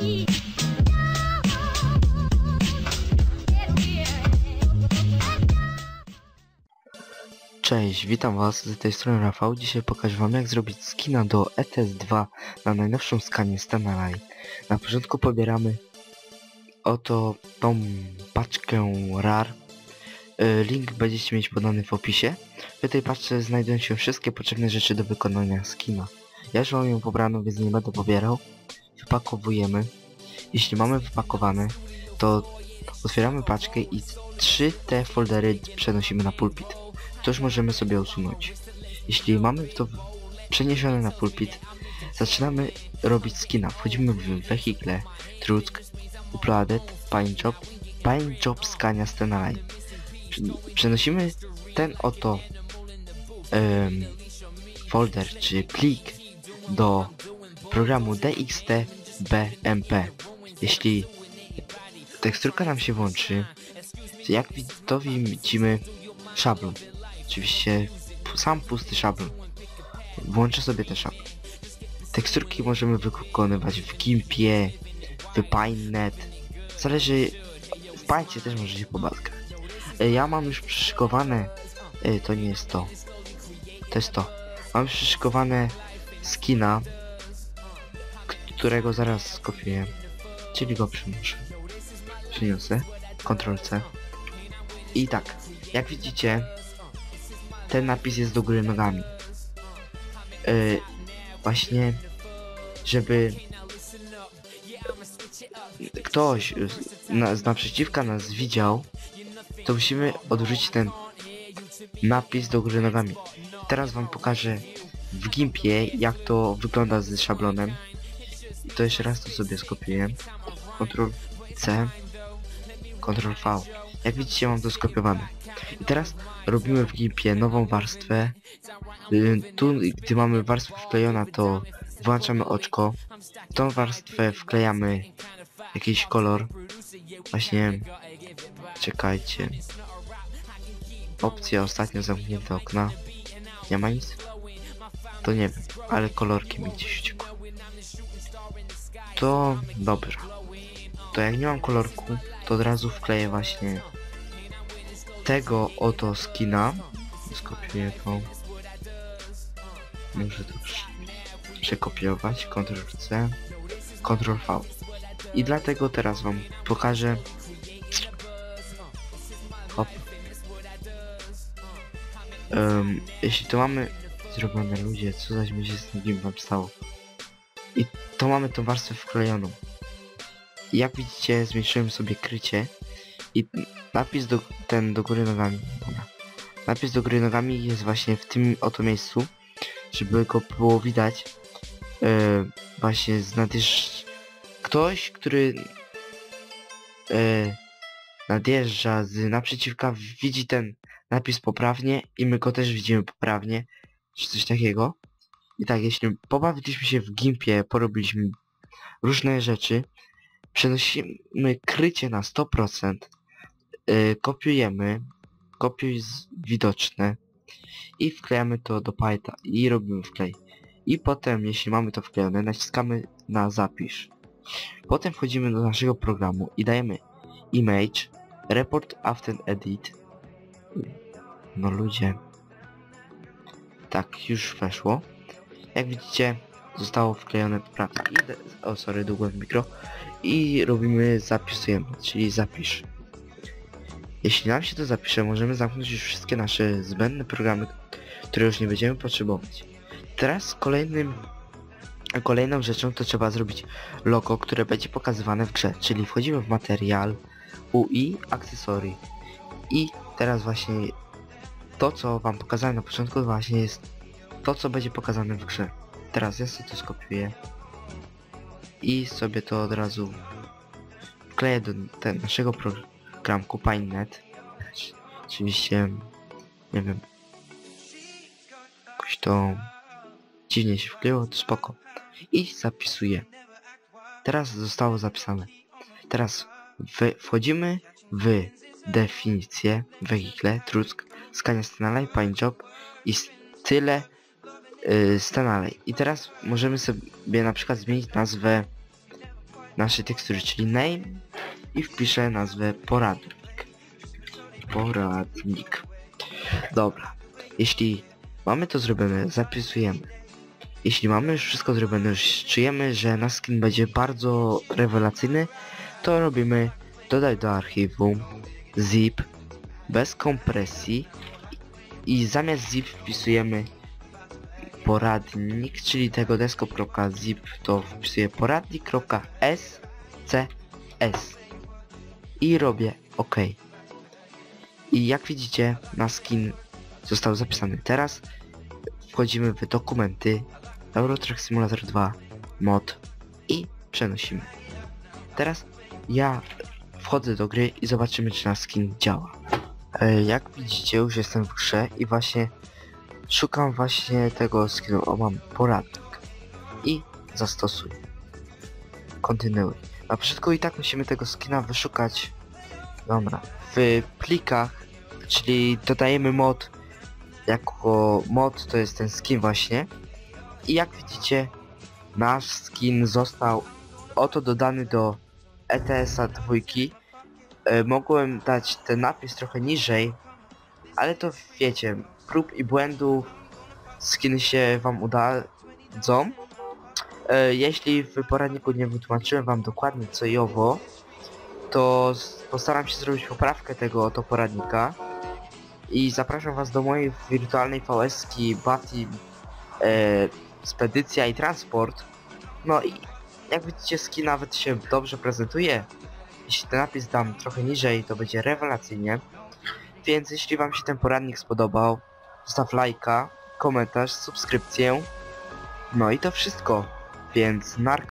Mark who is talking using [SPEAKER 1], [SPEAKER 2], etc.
[SPEAKER 1] Cześć, witam was, z tej strony Rafał. Dzisiaj pokażę wam, jak zrobić skina do ETS2 na najnowszą skanię Stanalei. Na początku pobieramy oto tą paczkę RAR. Link będziecie mieć podany w opisie. W tej paczce znajdują się wszystkie potrzebne rzeczy do wykonania skina. Ja już mam ją pobraną, więc nie będę pobierał. Wypakowujemy. Jeśli mamy wypakowane, to otwieramy paczkę i 3 te foldery przenosimy na pulpit. To już możemy sobie usunąć. Jeśli mamy to przeniesione na pulpit, zaczynamy robić skina. Wchodzimy w wehikle, Truck, Uploaded, Paint Job Scania Stanalei. Przenosimy ten oto folder czy plik do programu DXT-BMP. Jeśli teksturka nam się włączy, to widzimy szablon. Oczywiście sam pusty szablon. Włączę sobie te szablon. Teksturki możemy wykonywać w Gimpie, w PineNet. Zależy, w Paincie też możecie pobaskać. Ja mam już przyszykowane, to nie jest to. To jest to. Mam przyszykowane skina, którego zaraz skopiuję. Czyli go przyniosę. Ctrl-C. I tak, jak widzicie, ten napis jest do góry nogami. Właśnie, żeby ktoś z naprzeciwka nas widział, to musimy odwrócić ten napis do góry nogami. Teraz wam pokażę w Gimpie, jak to wygląda z szablonem. I to jeszcze raz to sobie skopiuję. Ctrl-C, Ctrl-V. Jak widzicie, mam to skopiowane. I teraz robimy w Gimpie nową warstwę. Tu, gdy mamy warstwę wklejona, to włączamy oczko. W tą warstwę wklejamy jakiś kolor. Właśnie, czekajcie. Opcja ostatnio zamknięte okna. Nie ma nic? To nie wiem, ale kolorki mi gdzieś uciekły. To dobra. To jak nie mam kolorku, to od razu wkleję właśnie tego oto skina. Skopiuję to. Muszę to przekopiować. Ctrl-C, Ctrl-V. I dlatego teraz wam pokażę. Hop. Jeśli to mamy zrobione, ludzie, co zaś mi się z nim wam stało. I to mamy tą warstwę wklejoną. I jak widzicie, zmniejszyłem sobie krycie. I napis do góry nogami. Dobra. Napis do góry nogami jest właśnie w tym oto miejscu. Żeby go było widać. Właśnie ktoś, który nadjeżdża z naprzeciwka, widzi ten napis poprawnie i my go też widzimy poprawnie, czy coś takiego. I tak, jeśli pobawiliśmy się w Gimpie, porobiliśmy różne rzeczy, przenosimy krycie na 100%, kopiujemy, kopiuj widoczne i wklejamy to do Painta i robimy wklej. I potem, jeśli mamy to wklejone, naciskamy na zapisz. Potem wchodzimy do naszego programu i dajemy Image, Report After Edit. No ludzie. Tak, już weszło. Jak widzicie, zostało wklejone poprawnie. O, sorry, długo w mikro. I robimy, zapisujemy, czyli zapisz. Jeśli nam się to zapisze, możemy zamknąć już wszystkie nasze zbędne programy, które już nie będziemy potrzebować. Teraz kolejną rzeczą to trzeba zrobić logo, które będzie pokazywane w grze, czyli wchodzimy w materiał, UI, akcesory. I teraz właśnie to, co wam pokazałem na początku, właśnie jest to, co będzie pokazane w grze. Teraz ja sobie to skopiuję i sobie to od razu wkleję do naszego programku PineNet. Oczywiście, nie wiem, jakoś to dziwnie się wkleiło, to spoko. I zapisuję. Teraz zostało zapisane. Teraz wchodzimy w definicję, wehikle, Truck, Scania Stanalei, Paint Job i tyle Stanalei. I teraz możemy sobie na przykład zmienić nazwę naszej tekstury, czyli name i wpiszę nazwę poradnik. Dobra. Jeśli mamy to zrobione, zapisujemy. Jeśli mamy już wszystko zrobione, już czujemy, że nasz skin będzie bardzo rewelacyjny, to robimy dodaj do archiwum, zip, bez kompresji i zamiast zip wpisujemy poradnik, czyli tego desktop.zip to wpisuję poradnik.scc i robię OK. I jak widzicie, nasz skin został zapisany. Teraz wchodzimy w dokumenty, Euro Truck Simulator 2, mod i przenosimy. Teraz ja wchodzę do gry i zobaczymy, czy nasz skin działa. Jak widzicie, już jestem w grze i właśnie szukam właśnie tego skinu. O, mam poradnik i zastosuję. Kontynuuj. Na początku i tak musimy tego skina wyszukać. Dobra. W plikach, czyli dodajemy mod. Jako mod to jest ten skin właśnie. I jak widzicie, nasz skin został oto dodany do ETS-a 2. Mogłem dać ten napis trochę niżej, ale to wiecie, prób i błędów skiny się wam udadzą. Jeśli w poradniku nie wytłumaczyłem wam dokładnie co i owo, to postaram się zrobić poprawkę tego oto poradnika i zapraszam was do mojej wirtualnej VS-ki Bati, Spedycja i Transport. No i jak widzicie, skin nawet się dobrze prezentuje. Jeśli ten napis dam trochę niżej, to będzie rewelacyjnie. Więc jeśli wam się ten poradnik spodobał, zostaw lajka, komentarz, subskrypcję. No i to wszystko. Więc narka.